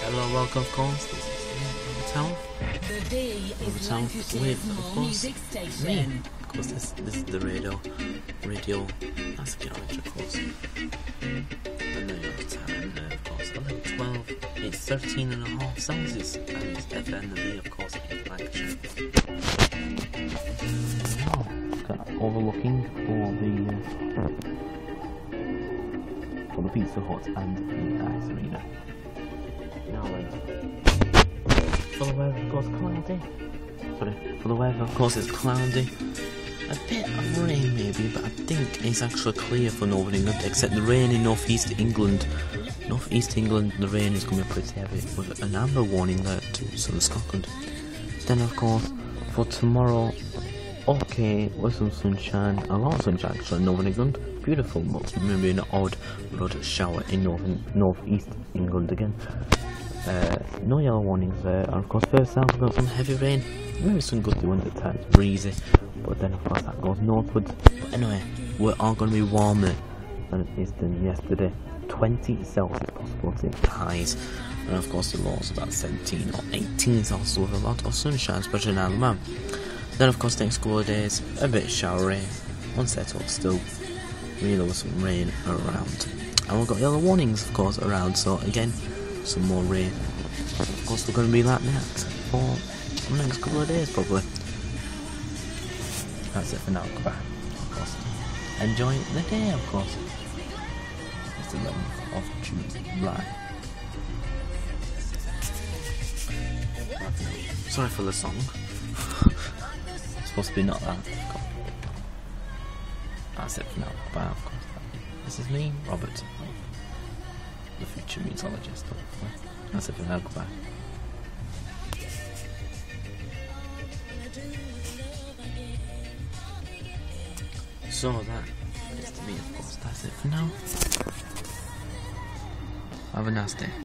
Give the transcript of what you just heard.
Hello, welcome, of course. This is Overtown. Overtown with, of course, me. Of course, this is the radio. That's a kilometre, of course. The New York time, of course, 11:12. It's 13.5 Celsius, and it's FNV, of course, in Lancashire. Now, overlooking for the Pizza Hut and the Ice Arena. Now then, for the weather, of course, cloudy. For the weather, of course, it's cloudy. A bit of rain maybe, but I think it's actually clear for Northern England, except the rain in North-East England. North-East England, the rain is going to be pretty heavy, with an amber warning there to southern Scotland. Then, of course, for tomorrow, okay, with some sunshine, a lot of sunshine actually in Northern England. Beautiful, but maybe an odd road shower in North-East England again. No yellow warnings there, and of course first south we've got some heavy rain, maybe some gusty winds at times, breezy, but then of course that goes northwards. But anyway, we're all going to be warmer than it is than yesterday. 20 Celsius possibility highs, and of course the lows about 17 or 18 Celsius with a lot of sunshine, especially in Alabama. Then of course next couple of days, a bit showery, unsettled still, really with some rain around. And we've got yellow warnings of course around, so again, some more rain. Of course we're going to be like that for the next couple of days probably. That's it for now, goodbye. Of course, enjoy the day of course. It's the 11th of July. Sorry for the song. It's supposed to be not that difficult. That's it for now, goodbye of course. This is me, Robert, the future meteorologist. That's it for now, goodbye. So that is to me, of course. That's it for now. Have a nice day.